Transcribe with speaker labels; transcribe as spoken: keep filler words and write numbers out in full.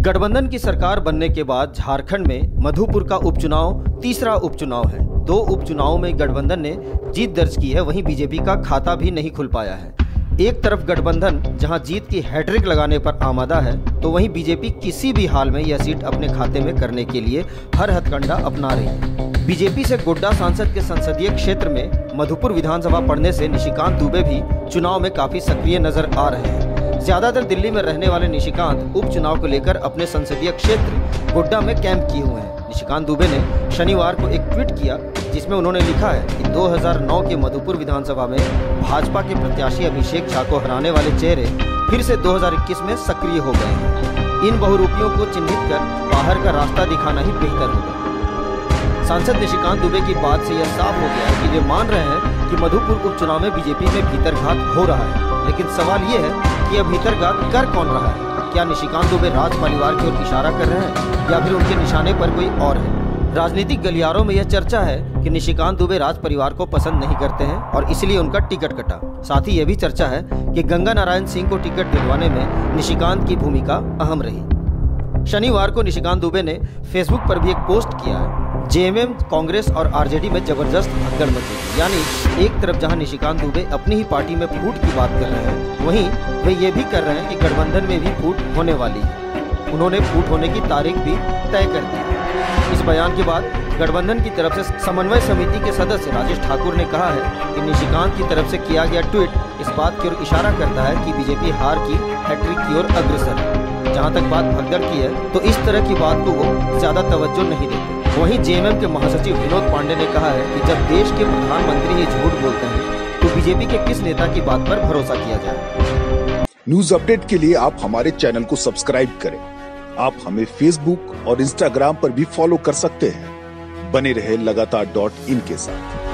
Speaker 1: गठबंधन की सरकार बनने के बाद झारखंड में मधुपुर का उपचुनाव तीसरा उपचुनाव है। दो उपचुनावों में गठबंधन ने जीत दर्ज की है, वहीं बीजेपी का खाता भी नहीं खुल पाया है। एक तरफ गठबंधन जहां जीत की हैट्रिक लगाने पर आमादा है, तो वहीं बीजेपी किसी भी हाल में यह सीट अपने खाते में करने के लिए हर हथकंडा अपना रही है। बीजेपी से गोड्डा सांसद के संसदीय क्षेत्र में मधुपुर विधानसभा पड़ने से निशिकांत दुबे भी चुनाव में काफी सक्रिय नजर आ रहे हैं। ज्यादातर दिल्ली में रहने वाले निशिकांत उपचुनाव को लेकर अपने संसदीय क्षेत्र गोड्डा में कैंप किए हुए हैं। निशिकांत दुबे ने शनिवार को एक ट्वीट किया जिसमें उन्होंने लिखा है कि दो हज़ार नौ के मधुपुर विधानसभा में भाजपा के प्रत्याशी अभिषेक झा को हराने वाले चेहरे फिर से दो हज़ार इक्कीस में सक्रिय हो गए हैं। इन बहुरूपियों को चिन्हित कर बाहर का रास्ता दिखाना ही बेहतर होगा। सांसद निशिकांत दुबे की बात से यह साफ हो गया कि वे मान रहे हैं कि मधुपुर उपचुनाव में बीजेपी में भीतरघात हो रहा है, लेकिन सवाल ये है कि यह भीतरघात कर कौन रहा है। क्या निशिकांत दुबे राज परिवार की ओर इशारा कर रहे हैं या फिर उनके निशाने पर कोई और है। राजनीतिक गलियारों में यह चर्चा है कि निशिकांत दुबे राज परिवार को पसंद नहीं करते हैं और इसलिए उनका टिकट कटा। साथ ही यह भी चर्चा है कि गंगा नारायण सिंह को टिकट दिलवाने में निशिकांत की भूमिका अहम रही। शनिवार को निशिकांत दुबे ने फेसबुक पर भी एक पोस्ट किया है। जेएमएम, कांग्रेस और आरजेडी में जबरदस्त भगदड़ मची। यानी एक तरफ जहां निशिकांत दुबे अपनी ही पार्टी में फूट की बात कर रहे हैं, वहीं वे ये भी कर रहे हैं कि गठबंधन में भी फूट होने वाली है। उन्होंने फूट होने की तारीख भी तय कर दी। इस बयान के बाद गठबंधन की तरफ से समन्वय समिति के सदस्य राजेश ठाकुर ने कहा है कि निशिकांत की तरफ से किया गया ट्वीट इस बात की ओर इशारा करता है कि बीजेपी हार की हैट्रिक की ओर अग्रसर है। जहां तक बात भगदड़ की है, तो इस तरह की बात को वो ज्यादा तवज्जो नहीं देते। वहीं जेएमएम के महासचिव विनोद पांडे ने कहा है कि जब देश के प्रधानमंत्री ही झूठ बोलते हैं, तो बीजेपी के किस नेता की बात पर भरोसा किया जाए।
Speaker 2: न्यूज अपडेट के लिए आप हमारे चैनल को सब्सक्राइब करें। आप हमें फेसबुक और इंस्टाग्राम पर भी फॉलो कर सकते हैं। बने रहे लगातार डॉट इन के साथ।